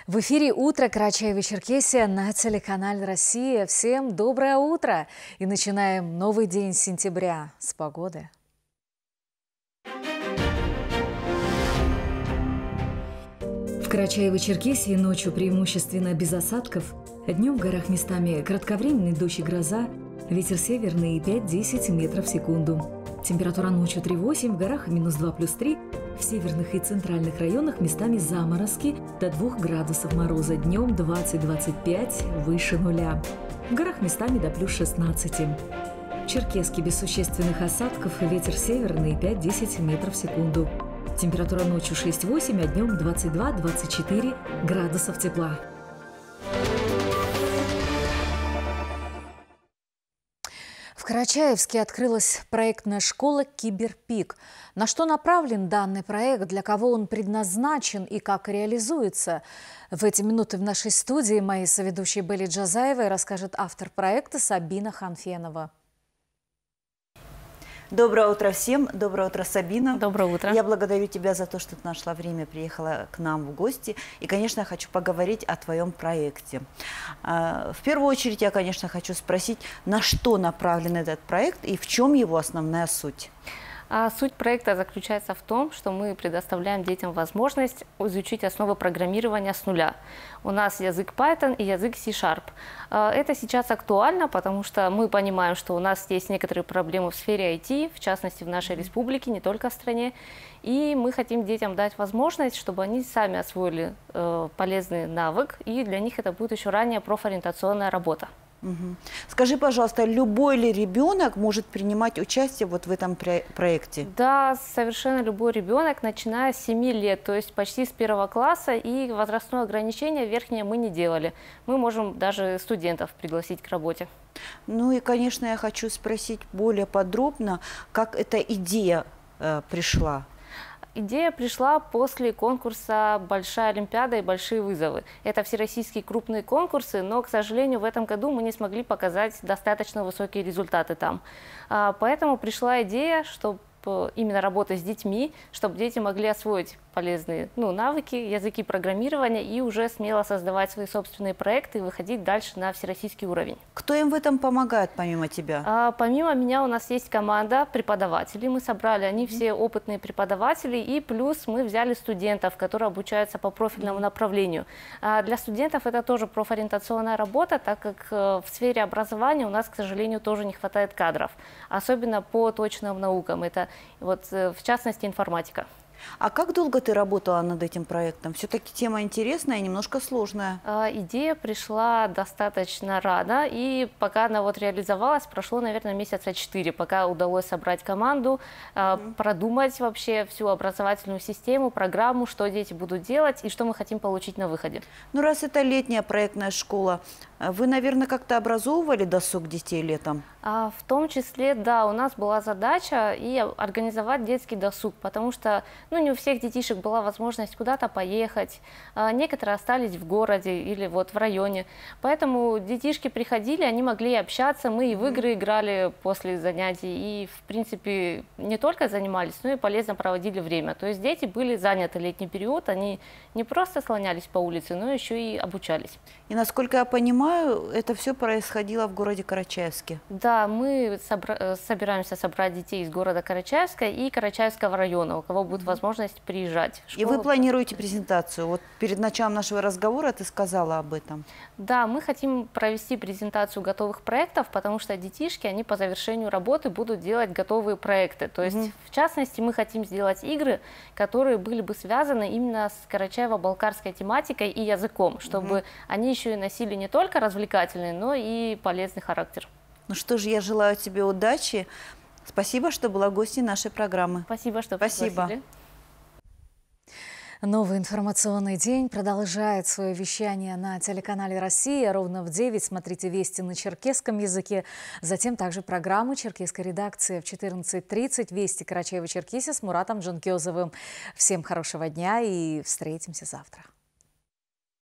В эфире «Утро Карачаево-Черкесия» на телеканале «Россия». Всем доброе утро! И начинаем новый день сентября с погоды. В Карачаево-Черкесии ночью преимущественно без осадков. Днем в горах местами кратковременный дождь и гроза. Ветер северный 5-10 метров в секунду. Температура ночью 3,8, в горах -2 + 3. В северных и центральных районах местами заморозки до 2 градусов мороза. Днем 20-25, выше нуля. В горах местами до +16. В Черкесске без существенных осадков, ветер северный 5-10 метров в секунду. Температура ночью 6-8, а днем 22-24 градусов тепла. В Карачаевске открылась проектная школа «Киберпик». На что направлен данный проект, для кого он предназначен и как реализуется? В эти минуты в нашей студии моей соведущей Белли Джазаевой расскажет автор проекта Сабина Ханфенова. Доброе утро всем. Доброе утро, Сабина. Доброе утро. Я благодарю тебя за то, что ты нашла время, приехала к нам в гости. И, конечно, я хочу поговорить о твоем проекте. В первую очередь, я, конечно, хочу спросить, на что направлен этот проект и в чем его основная суть? Суть проекта заключается в том, что мы предоставляем детям возможность изучить основы программирования с нуля. У нас язык Python и язык C#. Это сейчас актуально, потому что мы понимаем, что у нас есть некоторые проблемы в сфере IT, в частности в нашей республике, не только в стране. И мы хотим детям дать возможность, чтобы они сами освоили полезный навык, и для них это будет еще ранее профориентационная работа. Угу. Скажи, пожалуйста, любой ли ребенок может принимать участие вот в этом проекте? Да, совершенно любой ребенок, начиная с 7 лет, то есть почти с 1 класса, и возрастное ограничение верхнее мы не делали. Мы можем даже студентов пригласить к работе. Ну и, конечно, я хочу спросить более подробно, как эта идея пришла? Идея пришла после конкурса «Большая Олимпиада» и «Большие вызовы». Это всероссийские крупные конкурсы, но, к сожалению, в этом году мы не смогли показать достаточно высокие результаты там. Поэтому пришла идея, чтобы именно работать с детьми, чтобы дети могли освоить полезные навыки, языки программирования и уже смело создавать свои собственные проекты и выходить дальше на всероссийский уровень. Кто им в этом помогает, помимо тебя? Помимо меня у нас есть команда преподавателей. Мы собрали, они все опытные преподаватели, и плюс мы взяли студентов, которые обучаются по профильному направлению. Для студентов это тоже профориентационная работа, так как в сфере образования у нас, к сожалению, тоже не хватает кадров, особенно по точным наукам. Это вот в частности информатика. А как долго ты работала над этим проектом? Все-таки тема интересная и немножко сложная. Идея пришла достаточно рано, и пока она реализовалась, прошло, наверное, месяца 4, пока удалось собрать команду, продумать вообще всю образовательную систему, программу, что дети будут делать и что мы хотим получить на выходе. Ну, раз это летняя проектная школа, вы, наверное, как-то образовывали досуг детей летом? В том числе, да, у нас была задача и организовать детский досуг, потому что не у всех детишек была возможность куда-то поехать, некоторые остались в городе или в районе. Поэтому детишки приходили, они могли общаться, мы и в игры играли после занятий, и, в принципе, не только занимались, но и полезно проводили время. То есть дети были заняты летний период, они не просто слонялись по улице, но еще и обучались. И, насколько я понимаю, это все происходило в городе Карачаевске? Да, мы собираемся собрать детей из города Карачаевска и Карачаевского района, у кого будет возможность приезжать. И вы планируете презентацию? Вот перед началом нашего разговора ты сказала об этом. Да, мы хотим провести презентацию готовых проектов, потому что детишки, они по завершению работы будут делать готовые проекты. То есть, в частности, мы хотим сделать игры, которые были бы связаны именно с карачаево-балкарской тематикой и языком, чтобы они еще и носили не только развлекательный, но и полезный характер. Ну что ж, я желаю тебе удачи. Спасибо, что была гостьей нашей программы. Спасибо, что пригласили. Новый информационный день продолжает свое вещание на телеканале «Россия». Ровно в 9 смотрите «Вести» на черкесском языке. Затем также программу черкесской редакции. В 14:30 «Вести Карачаево-Черкесия» с Муратом Джанкезовым. Всем хорошего дня и встретимся завтра.